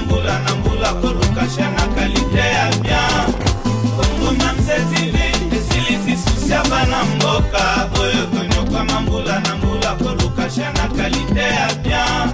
mbula na mbula koluka shana kalite ya bien Congo Mamse TV esilisi susi ya bana mboka oyo konyoka mambula na mbula koluka shana kalite ya bien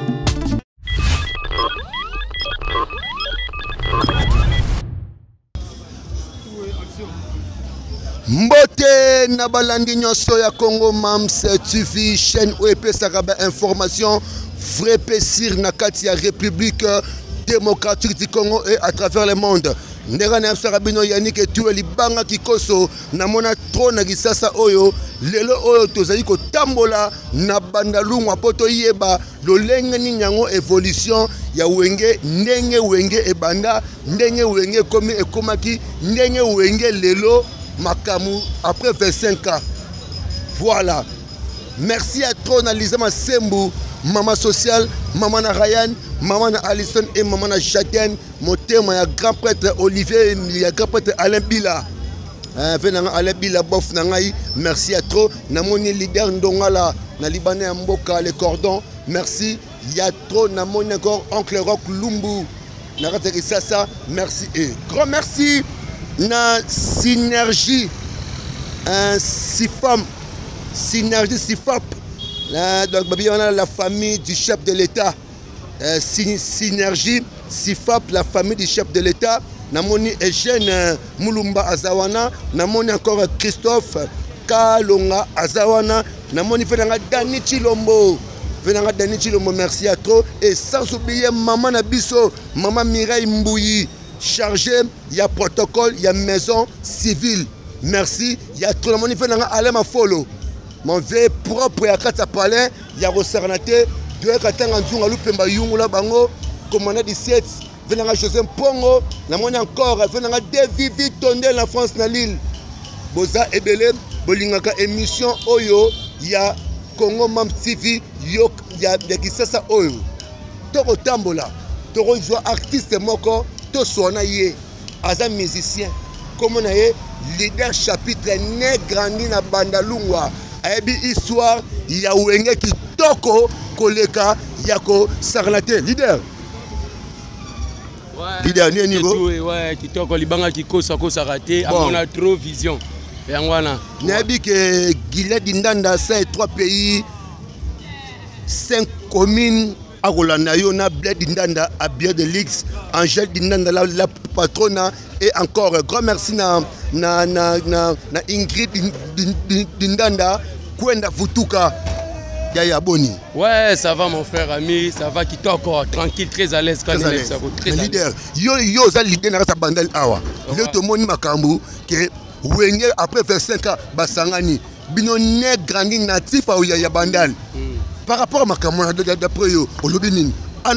Mbote na balandi nyonso ya Congo Mamse TV chaîne où epesaka ba information vrai pesir na kati ya République démocratique du Congo et à travers le monde. Ndega na Sarabino Yannick et tout libanga kikoso na mona trona kisasa oyo lelo oyo tozali ko tambola na bandalungwa poto yeba lolenge ni nyango évolution ya wenge ndenge wenge ebanda ndenge wenge komi ekomaki ndenge wenge lelo Makamu après 25 ans. Voilà. Merci à Trona Lisa Masembu, maman sociale, maman na Ryan, maman na Alison et maman na Jacqueline. Mon thème est grand prêtre Olivier, il y a grand prêtre Alain Bila. Venanga Alain Bila bof nangai. Merci à trop. Namoni leader Ndongala, na Libanais Mboka les cordons. Merci. Il y a trop namoni encore oncle Rock Lumbu. Narate ça. Merci et grand merci. Na synergie SIFAP synergie SIFAP donc on a la famille du chef de l'État synergie SIFAP la famille du chef de l'État namoni Eugène Mulumba Azawana namoni encore Christophe Kalonga Azawana namoni venanga Dani Chilombo merci à trop et sans oublier maman Nabiso maman Mireille Mbouyi chargé, il y a protocole, il y a maison civile. Merci. Il y a tout le monde qui fait un follow. Mon vieux propre, il y a 4 palais, il y a Rossarnaté, 2 katanga nzunga lupemba yungula bango, commandant 17, venanga José Pongo, la monnaie encore, venanga David Tondel la France na Lille. Boza Ebele, bolingaka émission Oyo, il y a Congo Mam TV, il y a Kisasa Oyo. Toro Tambola, Toro joue artiste moko. Sona ye aza musicien comme on a leader chapitre né grandi na bandalungwa ayebi histoire ya wenge kitoko koleka yako sarlate leader leader ni niveau ouais kitoko libanga kikosa ko sarate amona trop vision yangwana nayebi ke Gilad Ndanda ça 3 pays 5 communes Agolana Yona, Bled Ndanda, Abia de Lix, Angèle Ndanda, la patrona, et encore grand merci na Ingrid Ndanda, Kwenda Futuka, Yaya Boni. Ouais, ça va mon frère ami, ça va qui encore tranquille, très à l'aise quand il est ça très leader. Yo za leader na sa bandal awa. Le to moni makambu que wenge après 25 ans basangani bino ne grandi natif au Yaya bandal. Par rapport à ma camarade d'après eux, au lobbying, on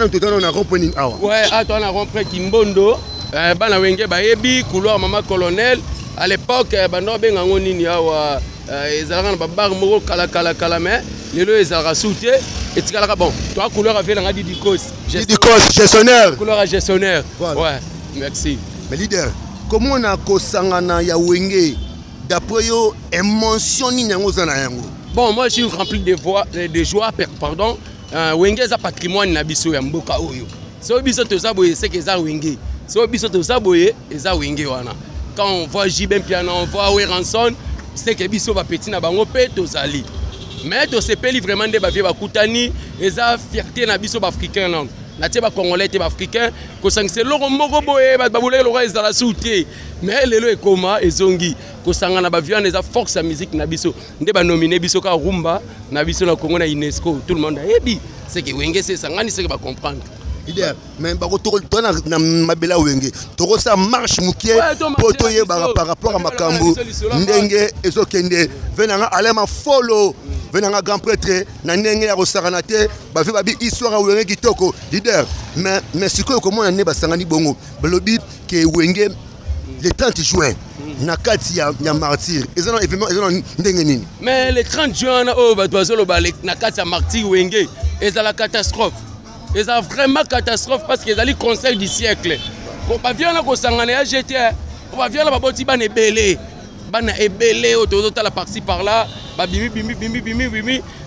a rempli un ouais, on a rempli Kimbondo, Bana Wenge Baebi, couloir Maman Colonel. À l'époque, Bano Bengangoni Niawa, Ezaran Babar Moro Kala, mais les lois Ezara Souté, et tu as bon, toi, couleur avec la Didikos. Didikos, gestionnaire. Couleur à gestionnaire. Ouais, merci. Mais leader, comment on a Kosangana Yawenge, d'après eux, émotion ni Nyangoza Nayango? Bon, moi je suis rempli de joie, pardon. Wenge est un patrimoine nabiso ya mboka oyo. So biso to saboye c'est que ça Wenge. So biso to saboye et ça Wenge wana. Quand on voit Jibem Piano, on voit Weranson, c'est que biso ba petit na bango pe to zali. Mais to sepeli vraiment de ba vie ba kutani et ça fierté na biso ba africain non. Na tie ba congolais te ba africain ko sangse loro moko boye ba boule loro ezala souté. Mais lelo ekoma ezongi ko sangana ba viande za force musique na biso nde ba nominé biso ka rumba na biso na Congo na UNESCO tout le monde ebi c'est que Wenge c'est sangani c'est que ba comprendre leader mais ba ko to na mabela Wenge to ça marche mukie poto ye par rapport à makambu ndenge ezokende venanga alema follow venanga grand prêtre na ndenge ya rosaranate ba fi ba bi histoire Wenge kitoko leader mais sikoyo comment on ne ba sangani bongo balobi ke Wenge le 30 juin, nakati ya martyr. Ils ont événement, ils ont ndengeni. Mais le 30 juin, oh, nakati ya martyr Wenge, ils ont la catastrophe. Ils ont vraiment catastrophe parce qu'ils ont le conseil du siècle. Quand on vient au Sangana GTA, on vient là-bas, on va ebele, on ebele, on la partie par là, bimi.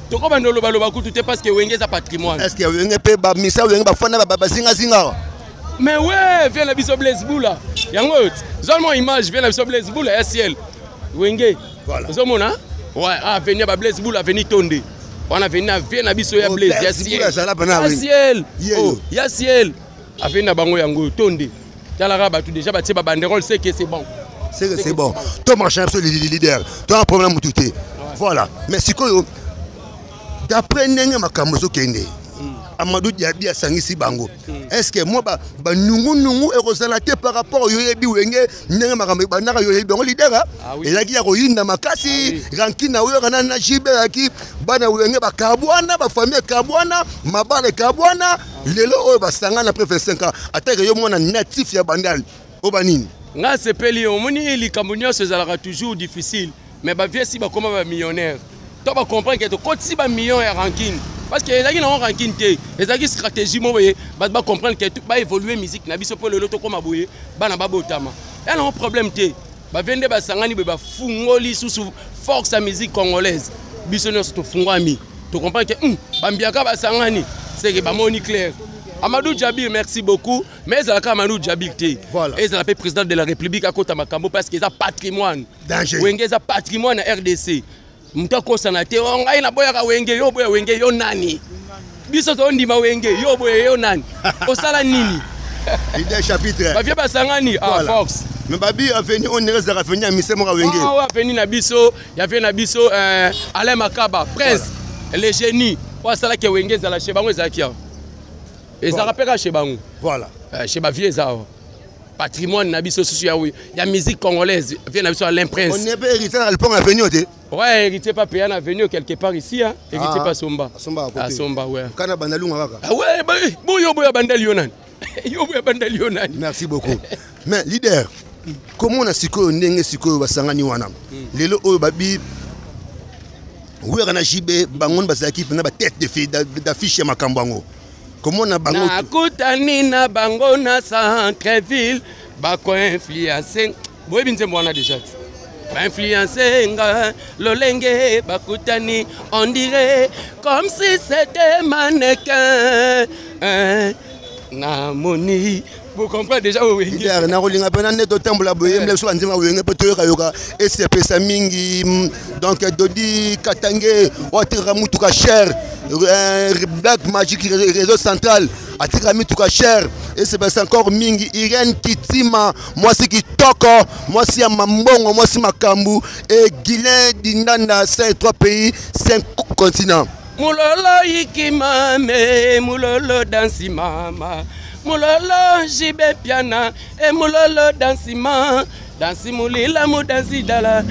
toko bandolo baloba kutu te parce que wenge za patrimoine. Est-ce que wenge pe ba misa wenge ba fana ba zinga zinga? Mais ouais, viens la biso Blaise Boula. Yango seulement image viens la biso Blaise Boula ya ciel. Wenge. Voilà. Zomona? Ouais, ah venir ba Blaise Boula venir Tonde. On a venir viens na biso ya Blaise ya ciel. Ya ciel. Oh, ya ciel. A venir bango yango Tonde. Talara ba tout déjà ba tie ba banderole c'est que c'est bon. C'est bon. Toi marchand sur les leaders. Toi un problème tout est. Voilà. Mais si quoi d'après ndenge makambo kende. Amadou Diaby asangisi bango. Est-ce que moi ba nungu ekozalate par rapport au yoyebi wenge ndenge makambo banaka yoyebi bango leader et là qui a royinda makasi rankina oyo kana na jibe aki bana wenge ba kabwana ba famille kabwana mabale kabwana lelo oyo basangana après 25 ans ataka yo mwana natif ya bandal obanini nga sepeli omoni likambo nyonso ezalaka toujours difficile mais ba vieux si ba koma ba millionnaire to ba comprendre que to koti ba million ya ranking parce que ezaki na ranking te ezaki stratégie mo boye ba comprendre que ba évoluer musique na biso po lelo to koma boye bana ba botama ya na problème te ba vende ba sangani be ba fungoli sous force à musique congolaise biso nyonso to fungwami to comprendre que ba mbiaka ba sangani c'est que ba moni clair. Amadou Diaby, merci beaucoup. Mais il y a Amadou Diaby. Voilà. Et il a président de la République à côté de Makambo parce qu'il a patrimoine. Danger. Il a patrimoine à RDC. Mouta konsanate. On a une boya wenge yo boya wenge yo nani. Biso to ndima wenge yo boya yo nani. Osala nini. Il y a un chapitre. Ba vie basangani à force. Mais babi a venu on est à venir à misemo ka wenge. Ah venu na biso, il y avait na biso Alain Makaba, prince, le génie. Wa sala ke wenge za la chebango zakia. Et ça rappelle chez Bangou. Voilà. Chez Bavier, ça. Patrimoine, il y a musique congolaise. Vient à l'imprince. On n'est pas hérité dans le pont à venir. Ouais, hérité pas payé à venir quelque part ici. Hérité pas Somba. À Somba, ouais. Kana Bandalou. Ah ouais, boyo Bandalionan. Yo boyo Bandalionan. Merci beaucoup. Mais leader, comment on a siko ndenge siko basangani wana? Lelo oyo babi. Oui, on a jibé bangon basaki pena ba tête de fille d'affiche makambango. Comment on a bango na kutani na bango na centre-ville bako influencer boye binze mwana déjà ba influencer nga lolenge bakutani on dirait comme si c'était mannequin na moni. Vous comprenez déjà où est-ce que na rolinga pena neto tambola boye mle so anzima wenge poto yoka et c'est pesa mingi donc dodi katange watira mutuka cher Black Magic réseau central atira mutuka cher et c'est pesa encore mingi Irène Kitima moi c'est qui toko moi c'est mambongo moi c'est makambu et Guilain Dindanda c'est 3 pays 5 continents mulolo ikimame mulolo dansi mama mulolo jibe piana et mulolo dansima dansi mulila mu dansi dala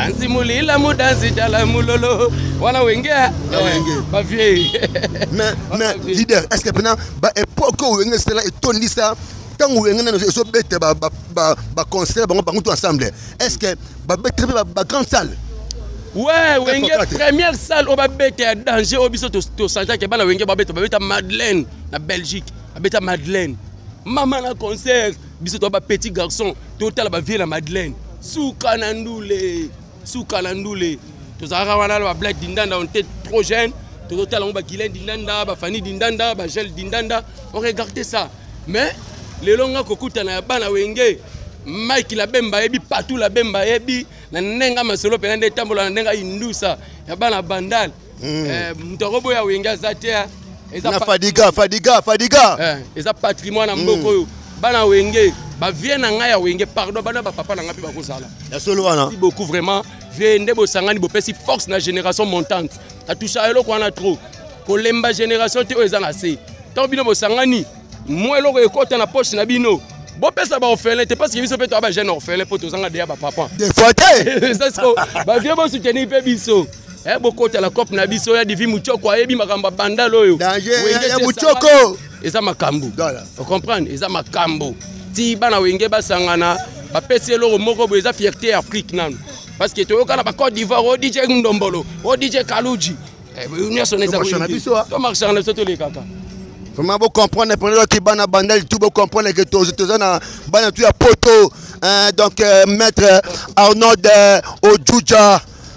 mulolo wana wenge ba vie mais leader est-ce que pendant ba époque wenge c'est là et tondi ça tant wenge na so bête ba concert bango tout ensemble est-ce que ba bête ba grande salle. Ouais, wenge première salle au ba bête à danger au biso to santa ke bana wenge ba bête Madeleine na Belgique. Abeta Madeleine. Maman na concert. Biso to ba petit garçon. Total ba vie la Madeleine. Souka nandoule. To zara wana ba Black Dindanda on était trop jeune. Total on ba Guilain Dindanda, ba Fanny Dindanda, ba Gel Dindanda. On regardait ça. Mais les longa kokuta na bana wenge. Mike la bemba ebi partout la bemba ebi na nenga masolo pe na tambola na nenga indusa. Ya bana bandal. Mutorobo ya wenge zatea. Na fadiga eza patrimoine na mboko oyo bana wenge ba vie na ngai ya wenge pardon bana ba papa na ngai ba kozala ya solo wana merci beaucoup vraiment vie ndebo sangani bo pesi force na génération montante ta toucha eloko wana trop kolemba génération te oyo eza na se tant bino bo sangani mo eloko ekota na poche na bino bo pesa ba orphelin te parce que biso pe to ba jeune orphelin po to zanga de ya ba papa des fois ça c'est ba vie bo soutenir pe biso. Eh beaucoup la cop na biso ya divi muchoko ayebi makamba bandalo oyo ya muchoko eza makambo vous comprenez eza makambo ti bana wenge basangana ba pesi eloko moko bo eza fierté Afrique nanu parce que toyoka na ba Côte d'Ivoire o DJ Ndombolo o DJ Kaluji union soneza to marcher na soto le kaka vraiment vous comprenez pour l'autre bana bandal tout vous comprenez que tous na bana tout ya poto donc maître Arnaud Ojuja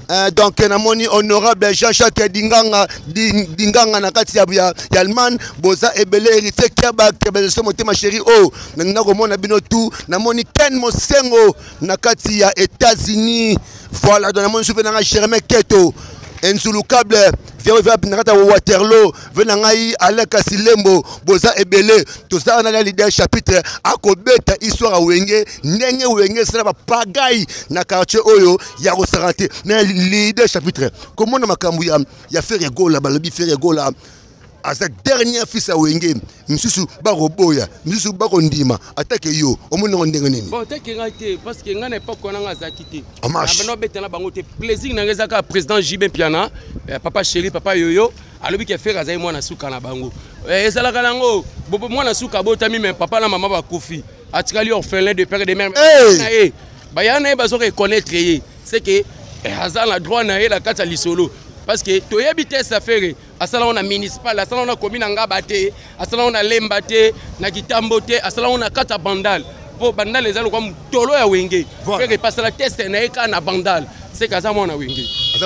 Donc namoni honorable Jean-Jacques Dinganga na kati ya Allemagne boza ebele héritier kiaba kebeleso motema chéri oh na komona bino tout namoni Ken Mosengo na kati ya États-Unis voilà donc namoni souvenir na Germain Keto Enzulu Cable via nakata Waterloo venangai Aleka Silembo boza ebele toza na leader chapitre akobeta histoire a wenge ndenge wenge sala ba pagai na quartier oyo ya Rosarante na leader chapitre comment na makambu ya faire gola balobi faire gola à sa dernière fils à wenge misusu baroboya misusu bakondima atake yo omono ndenge nini bon take ngate parce que ngana pas konanga zakité amash na betana bango te plaisir na ngezaka président JB Piana papa chéri papa yoyo alobi ke faire azai mwana suka na bango ezalaka nango bobo mwana suka botami mais papa na maman ba kofi atikali orphelin de père et de mère na e bayana bazo reconnaître c'est que azal la droit na e la kata lisolo parce que toyebi te sa faire asala on a municipal asala on a commune ngabate asala on a lembate na kitambote asala on a kata bandal po bandal ezalo comme tolo ya wenge faire passer la test na eka na bandal c'est kaza mona wenge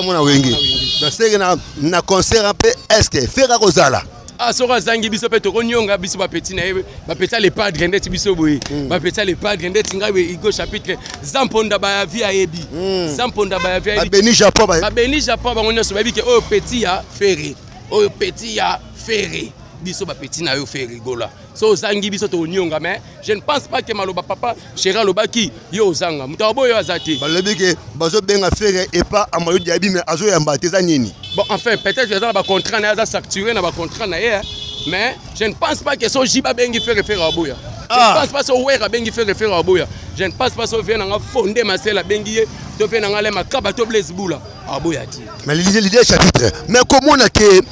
c'est na concert un peu est faire kozala sora zangi biso pe tokonyonga biso ba petit na ba petit les padres ndeti biso boye ba petit les padres ndeti ngawe igo chapitre zamponda ba via ebi zamponda ba via ebi beni japon ba ngonyoso ba bi ke o petit ya ferré o petit ya ferré biso ba petit na yo ferré gola so zangi biso tokonyonga mais je ne pense pas que maloba papa chéra lobaki yo zanga mutabo yo azati balobi ke bazo benga ferré et pas amayo diabi mais azo yamba teza nini. Bon, enfin, peut-être que ça va contrat na facturé na contrat na mais je ne pense pas que so jiba bengi fait référence à boya. Je ne pense pas so wera bengi fait référence à boya. Je ne pense pas so vient na fonder ma sela bengi to vient na le makaba to blaze boula à boya ti. Mais l'idée chapitre. Mais comment on a que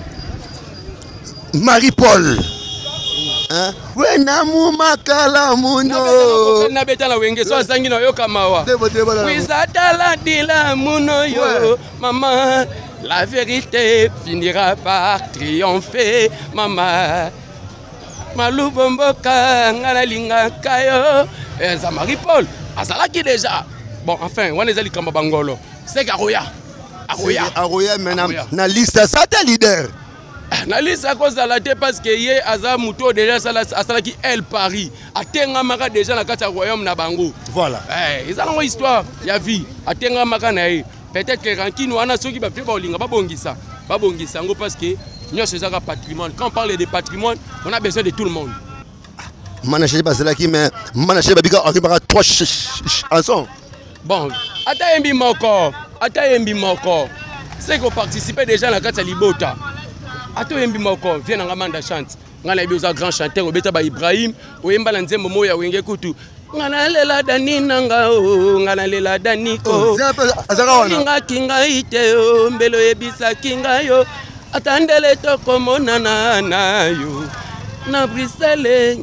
Marie-Paul hein wena mumakala muno na beta na wenge so zangi na yo kamawa. Wizatala dila muno yo maman. La vérité finira par triompher, maman. Malubomboka, nganalinga kayo. Ça Marie-Paul, azalaki déjà. Bon, enfin, on est allé comme Bangolo. C'est Aroya. Aroya, maintenant, na liste, ça t'es leader. Na liste à cause de la tête parce que yé aza muto déjà ça qui elle Paris. Atenga maka déjà na kata royaume na bango. Voilà. Ils ont une histoire, ya vie. Atenga maka na e. Peut-être que Rankino a ceux qui va faire Baolinga, Babongisa parce que nous sommes un patrimoine. Quand on parle de patrimoine, on a besoin de tout le monde. Manaché pas cela qui mais manaché babika arrivera 3 chansons. Bon, Atayembi Moko. C'est qu'on participait déjà à la carte Libota. Atayembi Moko vient en Amanda chante. Ngala bi oza grand chanteur obeta ba Ibrahim, oyemba la nzembo moya wenge kutu. Ngana lela dani nanga o ngana lela daniko kinga kinga ite o mbelo ebisa kinga yo atandele to komonana na yo na Bruxelles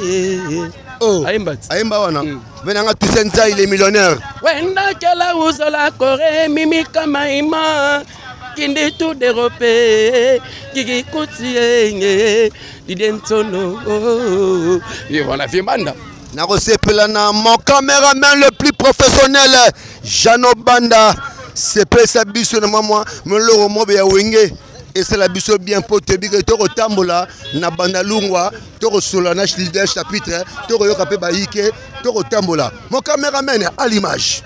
aimba wana venanga Tusenza il est millionnaire wenda kala uzola kore mimi kama ima kindi tout d'Europe kiki kutie didentono et voilà fimbanda. Na mon caméraman le plus professionnel, Jano Banda. C'est pas ça biso na moi, me le romo ya wenge. Et c'est la biso bien pour te dire que tu retambola na banda lungwa, tu resola na chapitre, tu reyoka pe baike, tu retambola. Mon caméraman à l'image.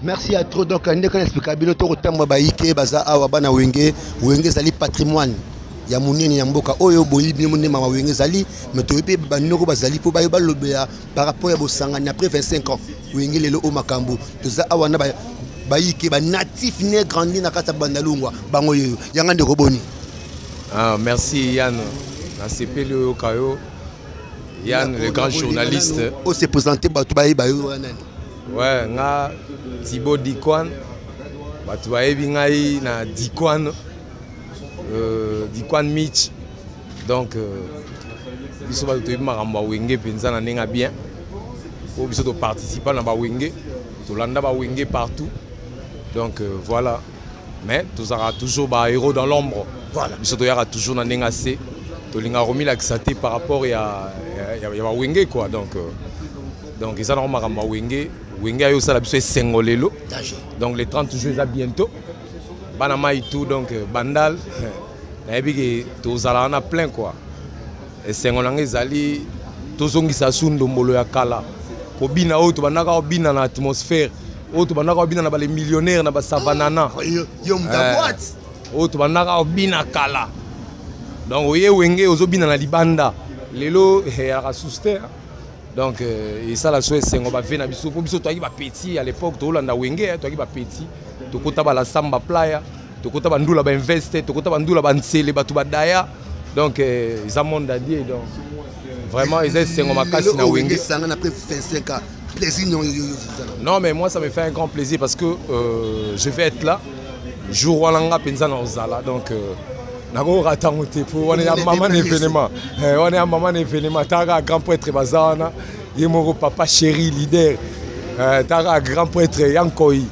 Merci à trop. Donc, on a expliqué bien tout le temps. Baïké, baza awa bana wenge, wenge zali patrimoine. Ya munene ya mboka oyo boyi bien munene mama wenge zali, mais to pe banoko bazali po bayo balobea par rapport à bosangani après 25 ans. Wenge lelo o makambu. Toza awa na baïké ba natif né grandi na kata bandalungwa bango yo. Yanga ndeko boni. Ah, merci Yann. Na CPL Okayo. Yann, le grand journaliste. On s'est présenté bato bayi bayo nani. Ouais, nga Thibaut Dikwan. Bato bayi ngai na Dikwan. Dikwan Mitch. Donc biso bato to maramba wenge penza na nenga bien. O biso to participer na ba wenge. To landa ba wenge partout. Donc voilà. Mais tu auras toujours ba héros dans l'ombre. Voilà. Biso to yara toujours na nenga C. To linga remis la xaté par rapport à ba wenge quoi. Donc ils ont maramba wenge. Wenge ayo sala biso sengolelo. Donc les 30 jours à bientôt. Banama et tout donc bandal. Na yebi ke to zala na plein quoi. Et sengolanga ezali to zongisa sundo mbolo ya kala. Ko bina o to banaka bina na atmosphère. O to banaka bina na ba les millionnaires na ba savanana. Yo mda boîte. O to banaka bina kala. Donc oye wenge ozo bina na libanda. Lelo ya rasuster. Donc et ça la souhait sengo ba vena biso po biso to aki ba petit à l'époque to landa wenge to aki ba petit to kota ba la samba playa to kota ba ndula ba investe to kota ba ndula ba nsele ba to ba daya donc ils a monde à dire donc vraiment ils est sengo makasi na wenge sanga après 25 ans plaisir non mais moi ça me fait un grand plaisir parce que je vais être là jour walanga penza na ozala donc nako ratango te pour on est à maman événement on est à maman événement tara grand prêtre bazana yemoro papa chéri leader tara grand prêtre yankoi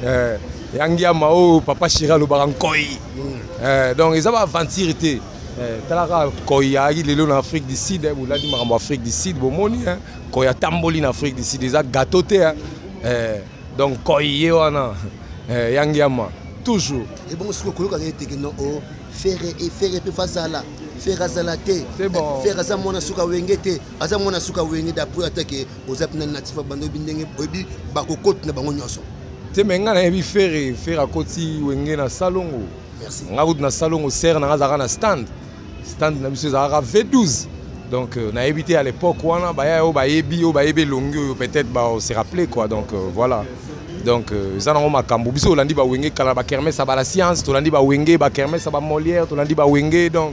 yangia mao papa chéri lo barankoi donc ils ont aventure te tara koya lelo en Afrique du Sud vous l'a dit marambo Afrique du Sud bomoni koya tamboli en Afrique du Sud des gâteau te donc koye wana yangia ma toujours et bon ce que koloka était que non faire pe fazala faire azalate c'est bon faire za mona suka wengete aza mona suka wenge d'après attaquer aux apna natif bando bindenge obi bakokot na bango nyoso te menga na yebi faire akoti wenge na salongo merci nga route na salongo serre na zaka na stand na biso zaka V12 donc na évité à l'époque wana ba ya o ba yebi longo peut-être ba on se rappeler quoi donc voilà donc ça na makambo biso olandi ba wenge kala ba kermesse ba la science to landi ba wenge ba kermesse ba Molière to landi ba wenge donc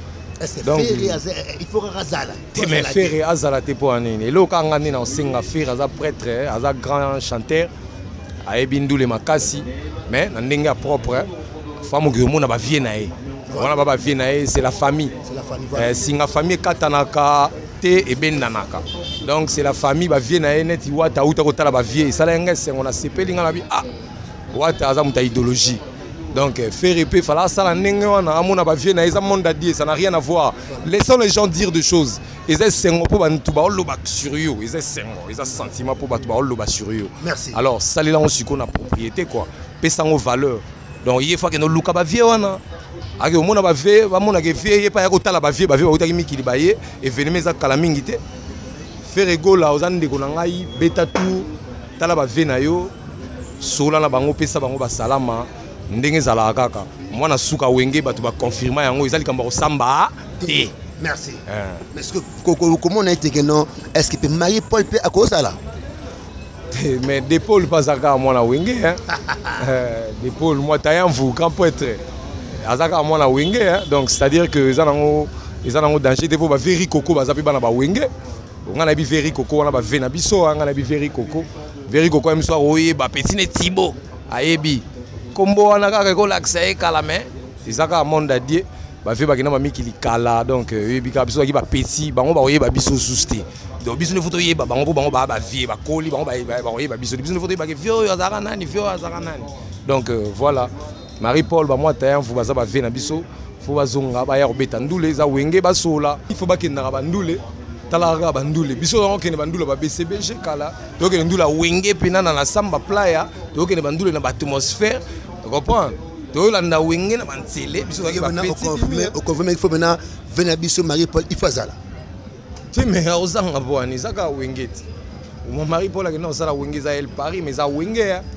il faut razala te me faire azala te po anini elo ka ngani na osenga faire aza prêtre aza grand chanteur ayebi ndule makasi mais na ndenge propre femme que mona ba vie na e wana ba vie na e c'est la famille singa famille katanaka te e bendanaka donc c'est la famille ba vie na e neti wata uta ko tala ba vie ça la ngese on a sepeli ngala bi ah wata aza muta idéologie donc faire épée fala ça la ndenge wana amona ba vie na e za monde à dire ça n'a rien à voir laissons les gens dire des choses ils ont sengo po bantu ba loba sur yo ils ont sengo ils ont sentiment po bantu ba loba sur yo merci alors ça les là on suko na propriété quoi pesango valeur donc il faut que nous luka ba vie wana ake omona ba vie ba mona ke vie ye pa ya ko tala ba vie ba utaki mikili ba ye événement za kala mingi te faire gola ozande ko na ngai beta tout tala ba vie na yo sola na bango pesa bango ba salama ndenge zala kaka mwana suka wenge batu ba confirmer yango ezali kamba ko samba te merci mais est-ce que comment on a été que non est-ce que peut Marie-Paul peut à cause là mais des Paul pas zaka mwana wenge hein des Paul moi taillant vous grand prêtre azaka mwana wenge hein donc c'est-à-dire que ils ont danger de ba veri koko bazapi bana ba wenge on a bi veri koko on a ba vena biso on a bi veri koko même soir oye ba petit ne Thibaut ayebi kombo wana kaka ko l'accès kala mais izaka monde à Dieu ba ve ba kina ba mikili kala donc yebi ka biso ki ba petit bango ba oye ba biso souster donc biso ne photo yeba bango ba vie ba koli bango ba oye ba biso ne photo ba ke vio azaka nani donc voilà Marie-Paul ba moi tayan vous baza ba ve na biso faut bazonga ba ya robeta ndule za wenge ba sola il faut ba kenda ba ndule talaga ba ndule biso on kende ba ndule ba BCBG kala donc ndula wenge pena na samba playa donc kende ba ndule na ba atmosphère tu comprends to landa wenge na bantsele biso ba petit au confirmer il faut maintenant venir biso Marie-Paul il faut zala tu mais ozanga boani zaka wenge ti Marie-Paul a que non ça la wenge za el Paris mais za wenge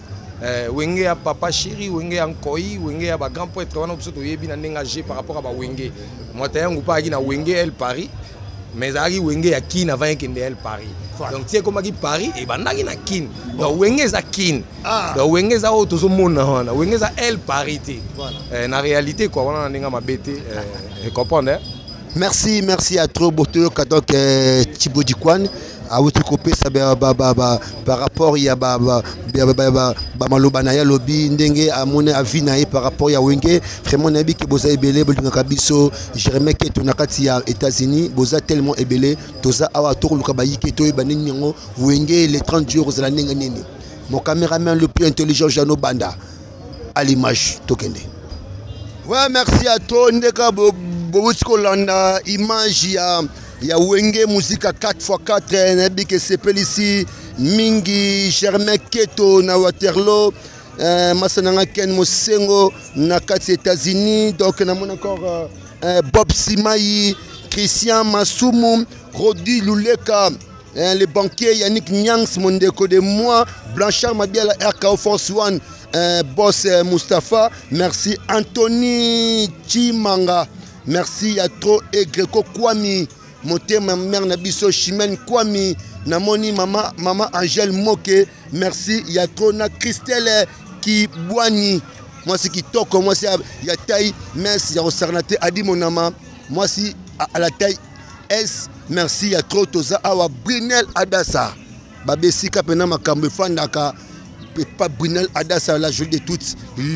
wenge ya papa chéri wenge ya nkoi wenge ya ba grand prêtre wana biso toyebi na ndenge age par rapport à ba wenge mota yangu pa na wenge El Paris mais ari wenge ya kin avant ekende El Paris donc tie komaki Paris et bandaki na kin donc wenge za kin donc wenge za o tozo mona wana wenge za El Paris na réalité quoi wana ndenge mabete comprendre. Merci à trop Boto donc Thibaut Dikwan a votre copé ça par rapport il y a maloba na ya lobby ndenge a mon avis na par rapport ya wenge vraiment nabi que boza ebele bolingaka biso Jérémie Keto na kati ya États-Unis boza tellement ebele toza awa to luka bayike to ebani nyango wenge les 30 jours za ndenge nini mon caméraman le plus intelligent Jano Banda à l'image tokende. Ouais, merci à toi ndeka Kolanda image ya wenge musique à 4x4 nabi que c'est ici mingi Germain Keto na Waterloo masananga Ken Mosengo na kati États-Unis donc na mon encore Bob Simai Christian Masumu Rodi Luleka les banquiers Yannick Nyans Mondeko de moi Blanchard Mabiala RKO Force One boss Mustapha merci Anthony Chimanga merci à trop et Greco Kwami Motema mère Nabiso Chimène Kwami Namoni mama Angèle Moke merci ya trop na Christelle Kibwani moi c'est qui toque moi c'est ya taille merci ya Osarnate Adi Monama moi si à la taille S merci ya trop toza awa Brunel Adassa babesi kapena makambe fandaka pas Brunel Adassa la jolie de toutes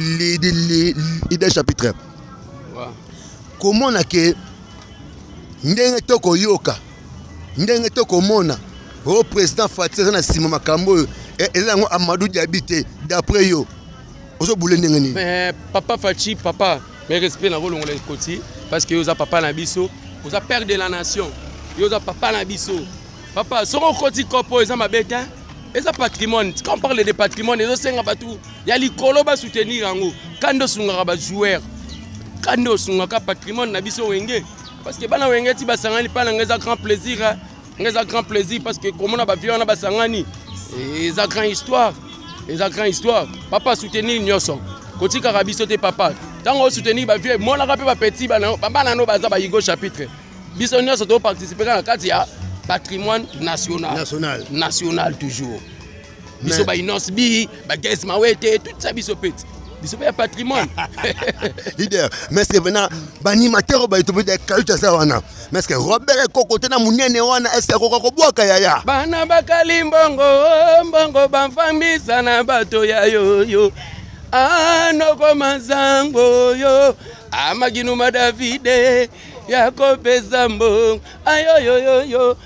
les chapitres. Comment on a que ndenge toko yoka ndenge toko mona au président Fatih na sima makambo et là Amadou Diabité d'après yo ozo boule ndenge ni mais papa Fachi papa mais respect na rôle on les côté parce que yoza papa na biso oza père de la nation yoza papa na biso papa soko koti kopo eza mabeta eza patrimoine quand on parle de patrimoine ezo senga batu ya likolo ba soutenir yango kando sunga ba joueur kando sunga ka patrimoine na biso wenge parce que bana wenge ti basangani pa na ngeza grand plaisir parce que comme on a ba vieux on a basangani et ça grand histoire papa soutenir nyoso koti ka biso te papa tango soutenir ba vieux mo la ka pe ba petit bana no baza ba yigo chapitre biso nyoso to participer na kati ya patrimoine national toujours biso ba inosbi ba guest mawete tout ça biso peti biso ya patrimoine leader mais c'est venant banimateur ba itobe de kaluta za wana mais que Robert Kokote na munene wana est ko bwaka yaya bana bakali mbongo bamfambisa na bato ya yo anoko mazango yo amaginuma Davide yakopeza mbongo ayo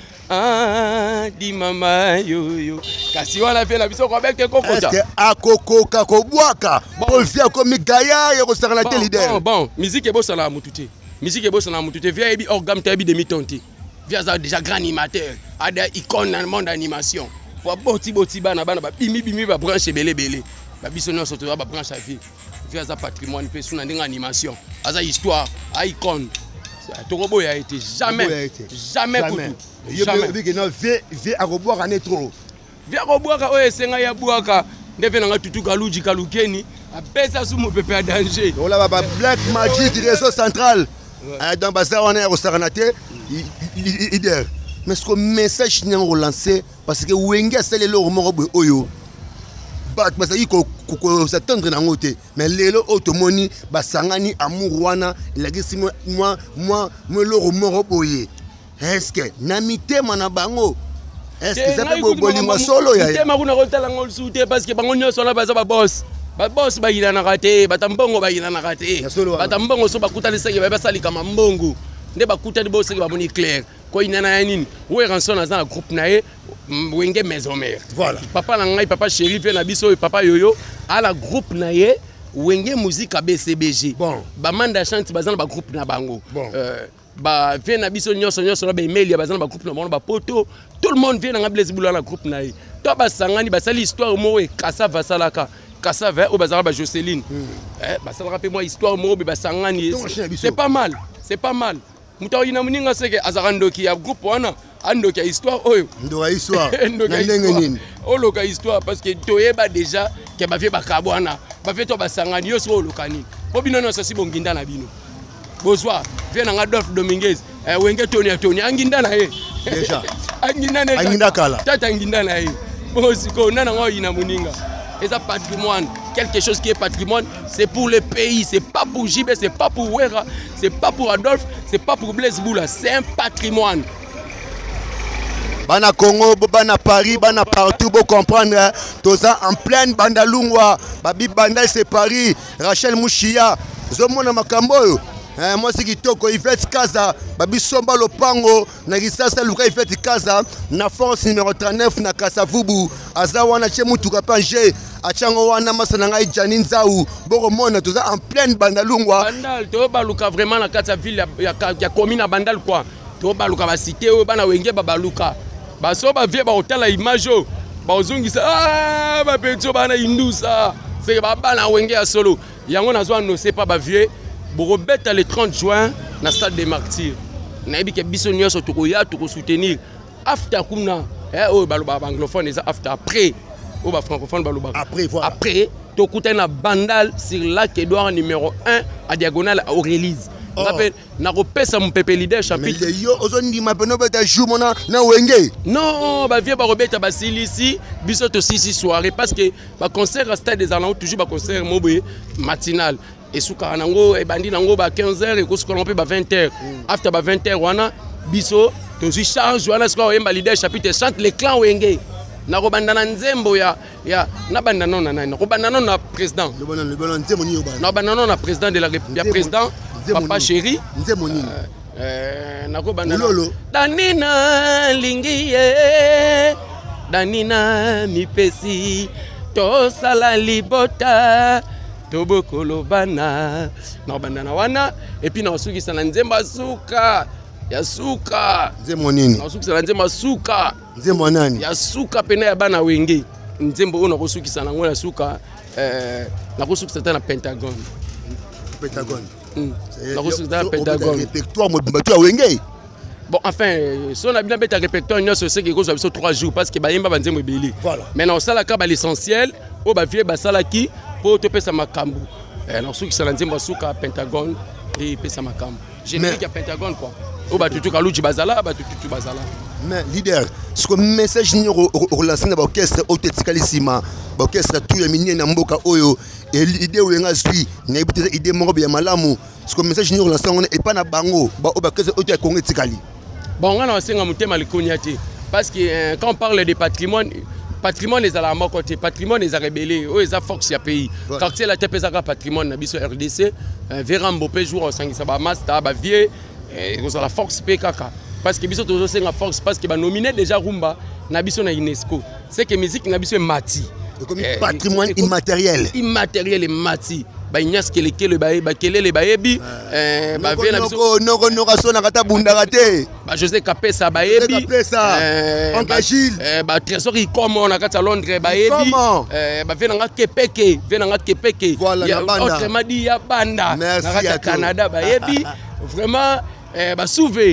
di mama yo kasi wana fait la biso Robert Kokota est-ce que akoko kakobwaka Paul via comme gaya ya ko sala te leader bon musique e bossa la mutute via ebi orgam tabi demi tonti via ça déjà grand animateur a des icônes dans le monde d'animation pour boti bana ba bimi ba branche belé ba biso no soto ba branche à vie via ça patrimoine pe sous na ndenge animation aza histoire a icône Torobo a été jamais coutu. Jamais. Vie à reboire en trop. Vie à reboire, ouais, c'est un yabouaka. Devenu un tutu kaluji kalukeni. A pesa sous mon pépé à danger. On a Black Magic du réseau central. Dans Bazar, on est au Saranate. Mais ce message n'est pas relancé parce que Wenga c'est le morobo oyo. Mais les automoni basangani amour wana lagisi moi le moroboye est-ce que namite manabango est-ce que ça peut bolingo solo ya tema kuna kotala ngol soute parce que bango nyoso la baza ba boss ba ina na raté batambongo ba ina na raté batambongo so bakuta liseke ba salika mambongo nde bakuta di boss ke ba boni clair ko ina na nini we ranson na za groupe nae Wenge maison mère. Voilà. Papa nangai papa chéri fait na biso et papa yoyo à la groupe naie Wenge musique à BCBG. Bon. Ba manda chante bazana ba groupe na bango. Bon. Ba vient na biso nyoso na ba email ya bazana ba groupe na bango ba poto tout le monde vient na blaze boulot na groupe naie. To ba sangani ba sali histoire mo e kasa vasalaka. Kasa va o bazana ba Jocelyne. Ba sala rappel moi histoire mo ba sangani. C'est pas mal. Muta ina muninga seke azarandoki ya groupe wana. Ando ki histoire oyo ndo histoire na ndenge nini oloka histoire parce que toyeba déjà ke bavie bakabwana bavie to basangani yo so lokani po bino no sosi bonginda na bino bozwa vie na Adolphe Dominguez wenge Tony anginda na ye déjà anginda kala tata anginda na ye bosiko nana ngo ina muninga et ça patrimoine quelque chose qui est patrimoine c'est pour le pays c'est pas pour JB c'est pas pour Wera c'est pas pour Adolphe c'est pas pour Blaise Boula c'est un patrimoine. Bana Congo, bana Paris, bana partout, vous comprendre. Tout ça en pleine Bandalungwa, Babi Bandal c'est Paris, Rachel Mouchia, Zomona Makambo. Moi c'est Kitoko, Yvette Kaza, Babi Somba Lopango, Nagisasa Luka Yvette Kaza, na force numéro 39 na Kasavubu, Azawana Chemutu Kapanje, Achango wana Masananga Janin Zaou, Boromona, tout ça en pleine Bandalungwa. Bandal, to baluka vraiment na kata ville ya commune Bandal quoi. To baluka ba cité bana wenge babaluka. Baso ba vie ba hôtel à image ba ozungisa ba petio bana indusa c'est ba bana wenge ya solo yango nazo no c'est pas ba vie bo rebeta le 30 juin na stade des martyrs na ebi ke biso nyoso to ko ya to ko soutenir after kumna o baloba anglophone eza after après o ba francophone baloba après voilà après to kutana Bandal sur lac Edouard numéro 1 à diagonale à Aurélise. Na repesa mon peuple leader chapitre. Mais yo ozondi mapeno beta jour mona na wenge. Non, ba vie ba robeta ba silisi biso to sisi soirée parce que ba concert à stade des Alanous toujours ba concert moboye matinal et souka nango e bandi nango ba 15h et ko skolompe ba 20h. After ba 20h wana biso to si charge wana sko yemba leader chapitre chante les clans wenge. Na robandana nzembo ya na bandana na nani. Robandana na président. Le bon nzembo ni obana. Na bandana na président de la République, président Papa chéri nako bandana danina lingiye danina mipesi to sala libota to bokolo bana na bandana wana et puis na suki sana nzemba suka ya suka nzembo nini na suki sana nzemba suka nzembo nani ya suka pena ya bana wenge nzembo ona ko suki sana ngona suka na ko suki sana Pentagone bon enfin si on a bien bête à répertoire nous c'est que cause 3 jours parce que bayemba banzembo ebeli maintenant ça la ka l'essentiel o ba vie ba sala ki pour te pesa makambu na suki sala nzembo suka Pentagone et pesa makambu générique à Pentagone quoi o ba tutu kaluji bazala ba tutu bazala. Mais leader, ce que message ni relation na orchestre otetikalisima orchestre tout ya minye na mboka oyo et l'idée où nga suis na idée moko ya malamu ce que message ni relation on est pas na bango ba orchestre oyo ya Congo tikali. Bon on a senga mutema likonyati parce que quand on parle de patrimoine les ala moko te patrimoine les a rebellé o les a force ya pays quartier la tepeza ka patrimoine na biso RDC Verambo pe jour au sangisa ba master ba vie et la force pe kaka. Parce que biso toujours c'est la force parce que ba nominé déjà Rumba na biso na UNESCO c'est que musique na biso mati comme patrimoine immatériel et mati ba Ignace Kelekele ba kelele ba yebi ba vient na biso no kasona kata bundaka te ba José Kapesa ba yebi Oncle Gilles ba Trésor Ikomo na kata Londres ba yebi ba vient na Kepeke voilà autrement dit ya banda na kata Canada ba yebi vraiment bah souvé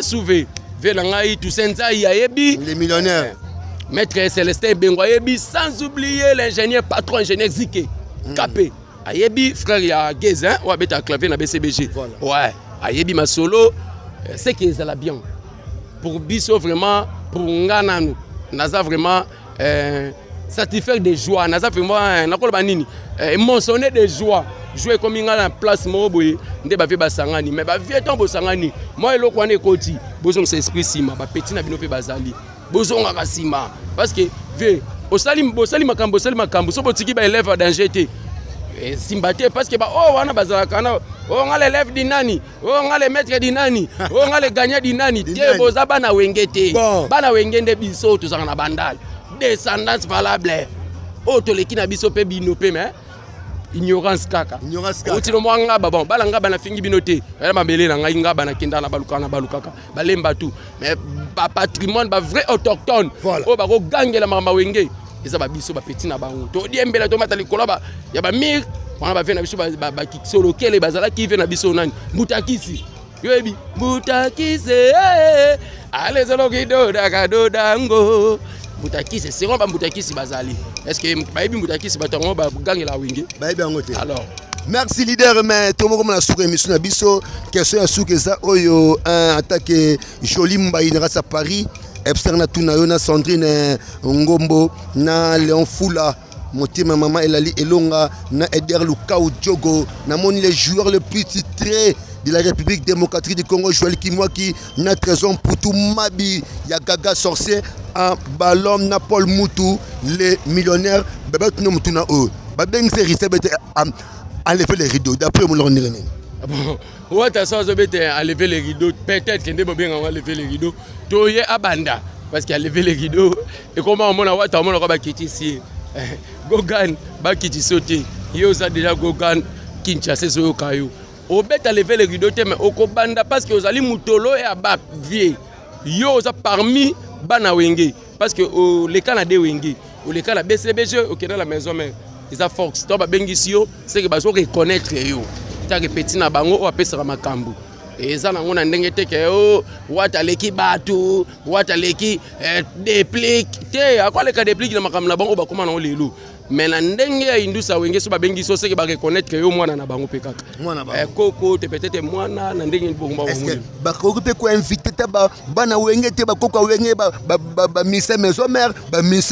Velangai Toussaint Yayebi les millionnaires maître Célestin Bengo Ayebi sans oublier l'ingénieur patron ingénieur Zike Kapé Ayebi frère ya Gezin ou abeta clavier na BCBG ouais Ayebi ma solo c'est que ça la bien pour biso vraiment pour ngana nous naza vraiment satisfaire des joies naza vraiment nakoloba nini émotionner des joies jouer comme il a en place moboye ndé ba vie ba sangani mais ba vie ton bo sangani moi eloko wana ekoti bozong c'est esprit sima ba petit na bino pe bazali bozong ka sima parce que vie osali makambo so botiki ba élève danger te simbate parce que ba oh wana bazala kana oh ngale élève di nani oh ngale maître di nani oh ngale gagnant di nani te boza bana wengete bana wengende biso to sanga na Bandal descendance valable oh to leki na biso pe bino pe mais ignorance kaka otino mwanga bon balanga bana fingi binote ela mabele na ngai ngaba na kinda na balukaka balemba tout mais ba patrimoine ba vrai autochtone o ba ko gangela mama wenge eza ba biso ba petit na bango to diembela to matali koloba ya ba mir wana ba vena biso ba kitsolo kele bazala ki vena biso nani mutakisi yobi mutakise ale zolo kido dango Mbutakisi c'est ba Mbutakisi bazali. Est-ce que bayebi Mbutakisi batongo ba gangela wenge? Bayebi ngote. Alors merci leader, mais tout le monde a souhaité émission na biso question ya souke za oyo attaque joli mbayi na sa Paris externe tuna yo na Sandrine Ngombo na Léon Fula Motima maman Elali Elonga na Eder Lukau Diogo na moni les joueurs les plus titrés de la République démocratique du Congo, Joël Kimwaki, na Trésor Poutou Mabi, ya Gaga Sorcier, en Ballon na Paul Moutou, les millionnaires, bébé tout Moutou na eux. Babeng c'est risqué enlever les rideaux, d'après mon leur nirene. Bon, ouais, t'as ça, enlever les rideaux, peut-être qu'il ne bien enlever les rideaux. Toye Abanda, parce qu'il a levé les rideaux. Et comment on a vu, on a quitté ici. Gogan, ba kiti sauté. Yo ça déjà Gogan, Kinshasa so kayo. Au bête à lever les rideaux, mais au Kobanda parce que vous allez Moutolo et Abak vie. Yo ça parmi Bana Wenge. Parce que les Canadiens Wenge, ou les Canadiens BCBG, au Canada la maison mais ils a Fox. Toi Bengisio, c'est que bah so reconnaître yo. T'as répété na bango ou apesa makambu. Et ça na ngona ndenge teke o wata leki batu, wata leki déplique. Te à quoi les cas déplique na makambu na bango ba comment na lelo. Mais na ndenge ya indusa wenge so babengi so c'est que ba reconnaître que yo mwana na bango pe kaka. Mwana ba. Koko te peut-être mwana na ndenge bongo ba. Est-ce que ba koko pe ko inviter ta ba bana wenge te ba koko wenge ba mise maison mère ba mise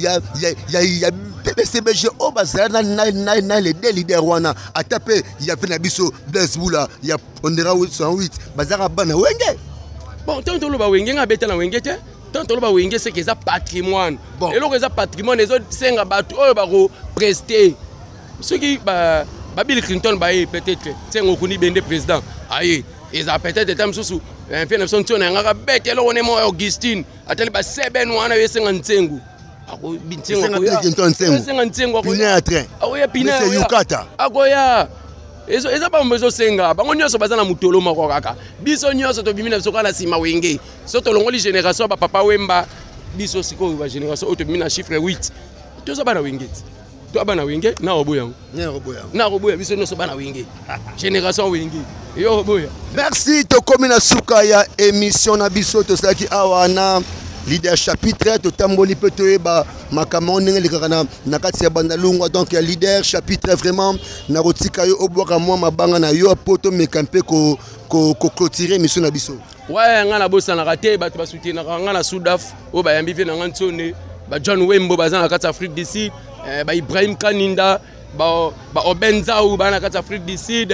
ya PCBG au bazar na les deux leaders wana a tapé il y a fait na biso Blesboula il y a Pondera 108 bazar bana wenge. Bon tant to lo ba wenge nga beta na wenge te. Tant que le Wenge c'est que ça patrimoine. Et le ça patrimoine les autres c'est un bateau ba prester. Ceux qui Bill Clinton peut-être c'est un connu bende président. Aïe, ils a peut-être temps sous un fait son tion nga bête là on est moi Augustine. Ateli ba seben wana ye 55. Ako bintingo ko. 55 ko. Pina train. Ah oui, pina. C'est Yukata. Akoya. Eza ba mbezo senga bango nyonso baza na mutolo moko kaka biso nyonso to bimina biso kala sima wenge so to longoli génération ba papa wemba biso siko ba génération auto bimina chiffre 8 to zo bana wenge to bana wenge na oboya na oboya biso nyonso bana wenge génération wenge yo oboya. Merci to komina suka ya émission na biso to saki awana leader chapitre to tamboli peto eba makamon ndenge likana na kati ya bandalungwa donc ya leader chapitre vraiment na rotika yo obwaka mwa mabanga na yo poto mekampe ko clôturer mission na biso. Ouais nga na bossa na raté ba to ba soutenir nga na Soudaf o ba yambi ve na ntsone ba John Wembo baza na kati Afrique du Sud ba Ibrahim Kaninda ba Obenzao ba na kati Afrique du Sud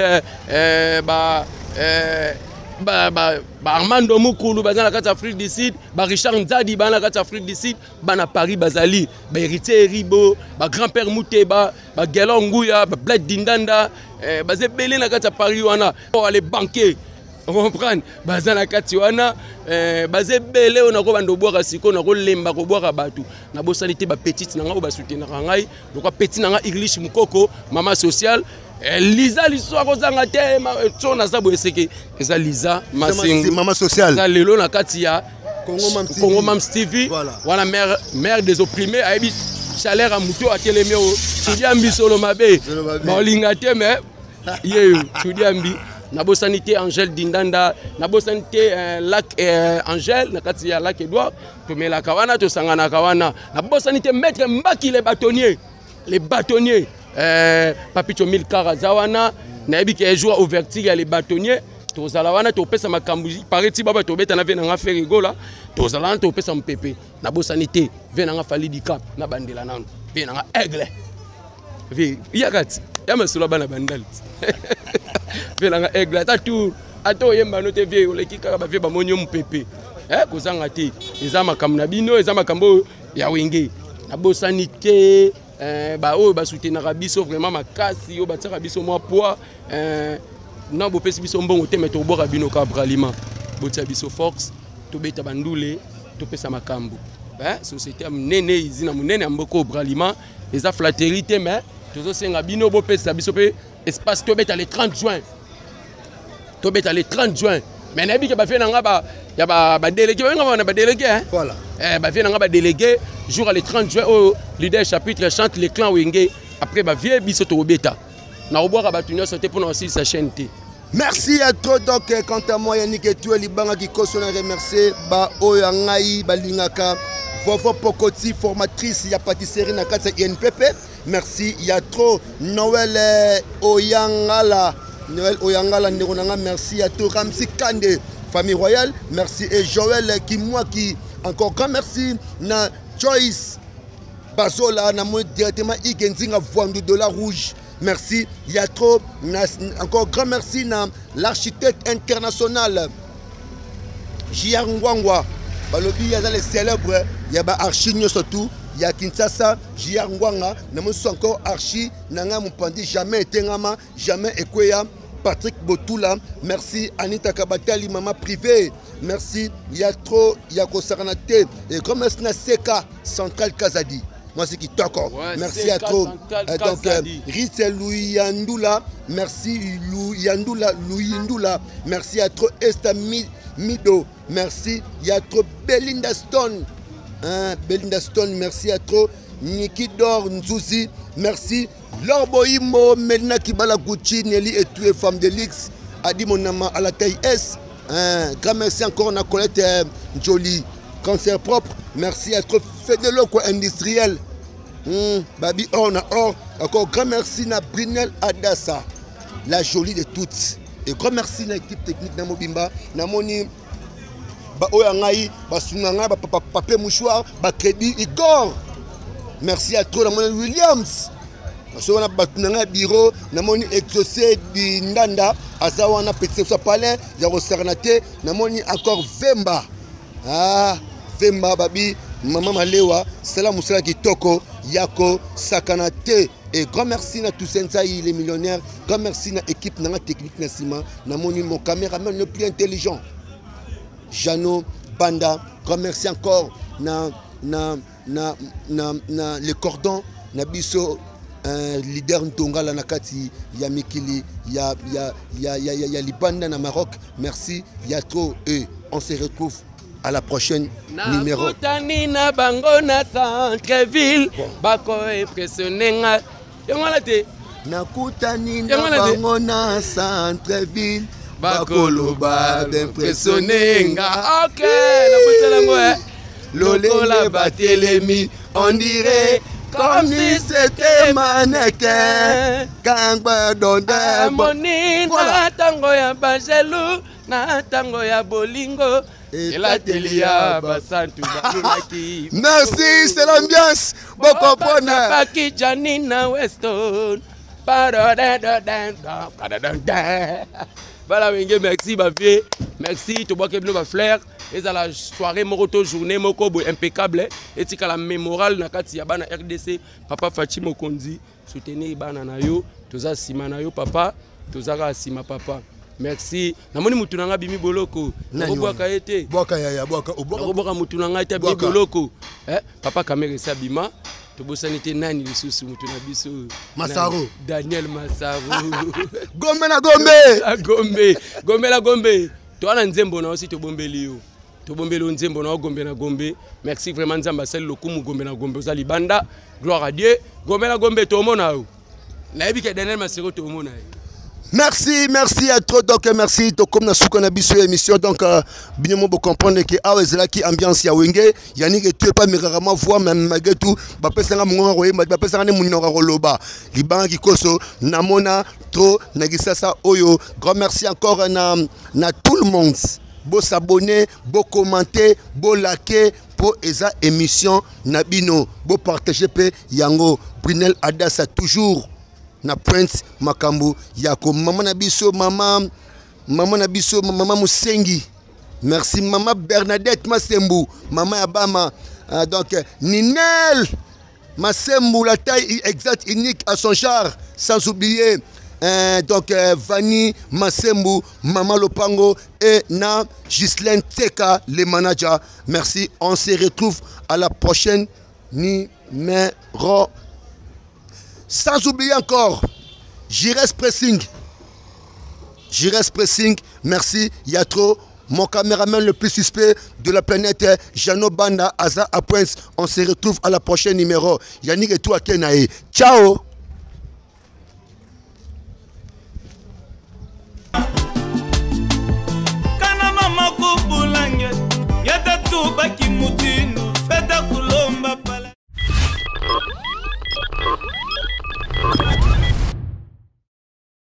ba Armando Mukulu baza na kati Afrique du Sud ba Richard Nzadi ba na kati Afrique du Sud ba na Paris bazali ba héritier Ribo ba grand-père Mouteba ba Gelonguya ba Bled Dindanda baze belé na kati Paris wana pour aller banquer on comprend baza na kati wana baze belé on a ko bando boka siko na ko lemba ko boka batu na bosanité ba petite na nga ba soutenir ngai donc petit na nga English Mukoko mama sociale Lisa l'histoire kozanga te tsona sabo eseke eza Lisa Masengo mama sociale za lelo na kati ya Congo Mams TV wana mère des opprimés aibi chaleur a muto atelemi o tudiambi solo mabe ba linga te mais yeyo tudiambi na bosanité Angèle Dindanda na bosanité lac Angèle na kati ya lac Edouard to mela kawana to sangana kawana na bosanité maître Mbaki les bâtonniers Papito Milkara Zawana, Nabi qui joue au vertige les bâtonniers, Tozalawana, Topesa Makambuji, Pareti Baba Tobeta na venanga faire rigola, Tozalana Topesa Mpépé, na bosanité, venanga fali di cap, na bandela nan, venanga aigle. Vi, yakati, yama sula bana bandal. Venanga aigle, ta tour, ato yemba no te vie, ole kika ba vie ba monyo Mpépé. Kozanga te, ezama kamna bino, ezama kambo ya wenge. Na bosanité ba o ba soutenir biso vraiment makasi o ba tsaka biso moi poids na bo pesi biso mbongo te mais to boka bino ka bralima bo tsa biso force to beta bandule to pesa makambo société munene izina munene amboko bralima eza flatterie te mais tozo senga bino bo pesa biso pe espace to beta le 30 juin to beta le 30 juin mais nabi ke ba fe nanga ba ya ba délégué ba délégué voilà ba fe nanga ba délégué jour le 30 juin au leader chapitre chante les clans Wenge après ba vie biso to beta na oboka batunyo sauter pour aussi sa chaîne T. Merci à toi donc quant à moi Yannick et toi libanga qui kosona remercier ba oyangai ba lingaka Vovo Pokoti, formatrice, il y a pâtisserie Nakatsa INPP. Merci. Il y a trop Noël Oyangala. Noël Oyangala, merci. Il y a trop Ramsi Kande, famille royale. Merci. Et Joël qui encore grand merci. Na Joyce Bazola, na moi directement Igenzinga Voandu de la Rouge. Merci. Il y a trop. Encore grand merci. Na l'architecte international J.R. Ngwangwa. Il y a les célèbres, il y a Archi surtout, il y a Kinshasa, J.R. Ngwanga, nous sommes encore Archi, Nanga Mupandi, jamais Tengama, jamais Ekweya, Patrick Botoula, merci Anita Kabatali, maman privée, merci, il y a trop, il y a Kosaranate, et comme est-ce que Seka, Central Kazadi, moi c'est qui t'accorde, merci à trop, donc Ritzel Louis Yandoula, merci Louis Yandoula, merci à trop Estami. Mido, merci. Il y a trop Belinda Stone. Belinda Stone, merci à trop. Niki Dor Nzouzi, merci. Lorboimo, Medina Kibala Gucci, Nelly et tous les femmes de l'X. Adi Monama à la taille S. Grand merci encore, on a Colette Jolie. Cancer propre, merci à trop. Fédélo industriel. Babi Or, encore grand merci à Brinel Adassa, la jolie de toutes. Et grand merci à l'équipe technique de Mobimba. Namoni Oyangaï, Basunanga, Papé Mouchoir, Crédit Igor. Merci à toi, Namoni Williams. On a Batunanga Biro, Namoni Exaucé Ndanda, Azawana Petit Palais, Yaro Sarnate, Namoni encore Vemba. Vemba, Babi, Maman Malewa, Salam Moussala Kitoko, Yako, Sakanate. Et grand merci à tous les millionnaires. Grand merci à l'équipe technique Nassima. Mon caméraman le plus intelligent. Jano, Banda. Grand merci encore les cordons. Nabiso, leader Ntonga la Nakati. Ya Mikili. Ya Libanda na Maroc. Merci. Ya trop. Et on se retrouve à la prochaine numéro. Na bango na centre-ville. Bako impressionné. Nakutani na bango na centre-ville. Bakoloba d'impressionner. Ok, Lolele batelemi, on dirait comme si c'était mannequin. Kangba donda. Moni na tango ya bangelu, na tango ya bolingo. Et la telia basantu balaki. Merci, c'est l'ambiance. Beaucoup bonheur. Baki Janina Weston. Voilà, merci ma vie. Merci to bois kebno ba flair. Et à la soirée moroto journée moko impeccable et tika la mémorale na kati ya bana RDC papa Fatima Kondi soutenir bana na yo toza sima na yo papa toza sima papa. Merci. Namoni mutunanga bimi boloko. Obwaka ete. Bwaka yaya bwaka obwaka. Obwaka mutunanga ete bimi boloko. Papa kamera sa bima. Tobosani te nani lisusu mutuna biso. Masaro. Daniel Masaro. Gombe na Gombe. Gombe. Gombe la Gombe. Toi na nzembo na aussi tobombeli yo. Tobombeli nzembo na Gombe na Gombe. Merci vraiment Nzamba sel lokumu Gombe na Gombe ozali banda. Gloire à Dieu. Gombe na Gombe to mona yo. Na yebi ke Daniel Masaro to mona yo. Merci, merci à toi. Donc, merci. Donc, comme nous avons vu l'émission, donc, bien vous comprendre que Awezela qui ambiance ya wenge, yani que tu es pas rarement voir même malgré tout, bah personne n'a mon royaume, bah personne n'a mon roloba. Liban qui koso, namona trop, nagisa sa oyo. Grand merci encore na tout le monde. Beau s'abonner, beau commenter, beau liker pour esa émission nabino, beau partager pe yango. Brinel Adassa toujours. Na Prince Makambo yako maman nabiso maman nabiso maman Musengi merci maman Bernadette Masembu maman Abama donc Ninel Masembu la taille exacte unique à son genre sans oublier donc Vani Masembu maman Lopango et na Ghislaine Teka les managers merci on se retrouve à la prochaine numéro. Sans oublier encore, Jires Pressing. Jires Pressing, merci. Yatro, mon caméraman le plus suspect de la planète, Jano Banda, Aza à Prince. On se retrouve à la prochaine numéro. Yannick et toi, Kenae. Ciao!